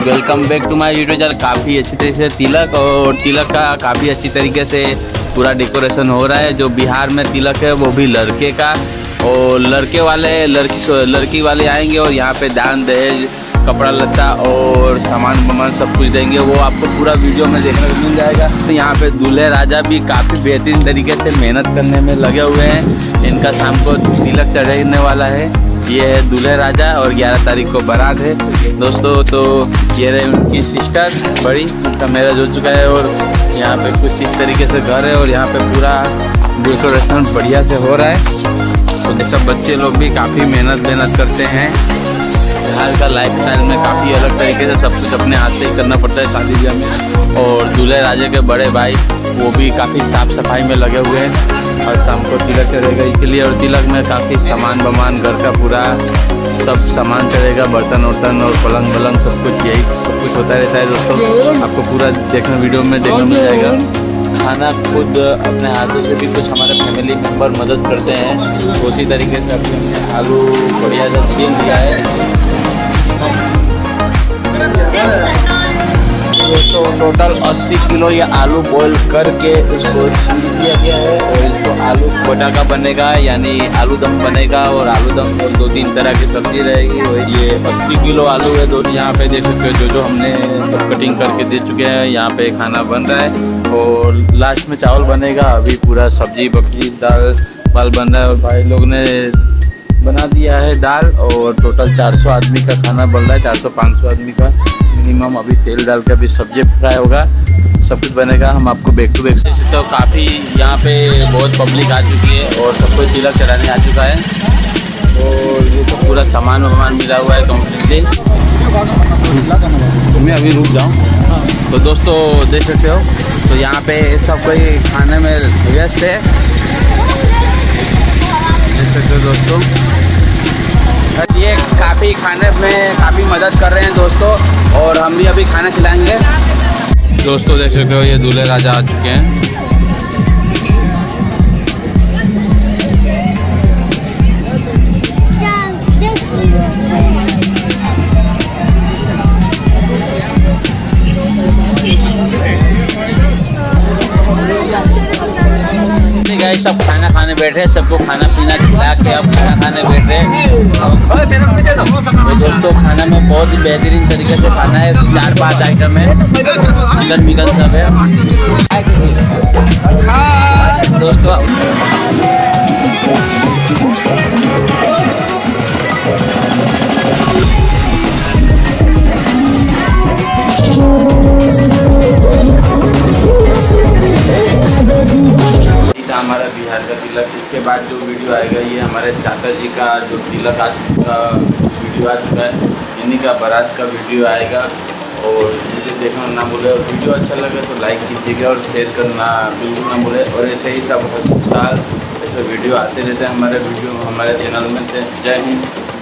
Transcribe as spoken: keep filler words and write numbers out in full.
Welcome back to my YouTube channel. काफ़ी अच्छी तरीके से तिलक और तिलक का काफ़ी अच्छी तरीके से पूरा डेकोरेशन हो रहा है। जो बिहार में तिलक है वो भी लड़के का, और लड़के वाले लड़की लड़की वाले आएंगे और यहाँ पे दान दहेज कपड़ा लत्ता और सामान वामान सब कुछ देंगे। वो आपको पूरा वीडियो में देखने को मिल जाएगा। तो यहाँ पे दूल्हे राजा भी काफ़ी बेहतरीन तरीके से मेहनत करने में लगे हुए हैं। इनका शाम को तिलक चढ़ने वाला है। ये है दूल्हे राजा और ग्यारह तारीख को बारात है दोस्तों। तो ये रहे उनकी सिस्टर बड़ी, उनका मैरिज हो चुका है और यहाँ पे कुछ इस तरीके से घर है और यहाँ पे पूरा डेकोरेशन बढ़िया से हो रहा है। तो ये सब बच्चे लोग भी काफ़ी मेहनत मेहनत करते हैं। बिहार का लाइफ स्टाइल में काफ़ी अलग तरीके से सब कुछ अपने हाथ से ही करना पड़ता है शादी ब्याह में। और दूल्हे राजे के बड़े भाई वो भी काफ़ी साफ़ सफाई में लगे हुए हैं और शाम को तिलक चढ़ेगा इसलिए। और तिलक में काफ़ी सामान वामान घर का पूरा सब सामान चढ़ेगा, बर्तन वर्तन और पलंग वलंग सब कुछ, यही सब कुछ होता रहता है दोस्तों। आपको पूरा देखने वीडियो में देखने मिल जाएगा। खाना खुद अपने हाथों से भी कुछ हमारे फैमिली मेम्बर मदद करते हैं। उसी तरीके से अभी हमने आलू बढ़िया सा छील दिया है दोस्तों। टोटल अस्सी किलो ये आलू बॉईल करके उसको छील दिया गया है और इसको आलू गोटा का बनेगा, यानी आलू दम बनेगा। और आलू दम और दो तीन तरह की सब्जी रहेगी। और ये अस्सी किलो आलू है दोस्तों। यहाँ पे देख सकते हो जो जो हमने सब कटिंग करके दे चुके हैं। यहाँ पे खाना बन रहा है और लास्ट में चावल बनेगा। अभी पूरा सब्जी बकरी दाल वाल बन रहा है और भाई लोग ने बना दिया है दाल। और टोटल चार सौ आदमी का खाना बन रहा है, चार सौ पाँच सौ आदमी का मिनिमम। अभी तेल डाल के अभी सब्जी फ्राई होगा, सब कुछ बनेगा। हम आपको बैक टू बैक तो काफ़ी यहाँ पे बहुत पब्लिक आ चुकी है और सबको तिलक चढ़ाने आ चुका है। और ये तो पूरा सामान वामान मिला हुआ है कम्प्लीटली। मैं अभी रुक जाऊँ तो दोस्तों देख सकते हो। तो यहाँ पे सब कोई खाने में व्यस्त है, देख सकते हो दोस्तों। ये काफ़ी खाने में काफ़ी मदद कर रहे हैं दोस्तों और हम भी अभी खाना खिलाएंगे दोस्तों। देख सकते हो ये दूल्हे राजा आ चुके हैं। सब खाना खाने बैठे, सबको खाना पीना खिला के अब खाना खाने बैठे। तो दोस्तों खाना में बहुत ही बेहतरीन तरीके से खाना है। चार पांच आइटम है, चिकन विकन सब है दोस्तों। हमारा बिहार का तिलक, इसके बाद जो वीडियो आएगा ये हमारे चाचा जी का जो तिलक आज का वीडियो आ चुका है, इन्हीं का बारात का वीडियो आएगा। और वीडियो देखना ना भूले और वीडियो अच्छा लगे तो लाइक कीजिएगा और शेयर करना बिल्कुल ना भूले। और ऐसे ही सब हर साल ऐसे वीडियो आते रहते हैं हमारे वीडियो हमारे चैनल में से। जय हिंद।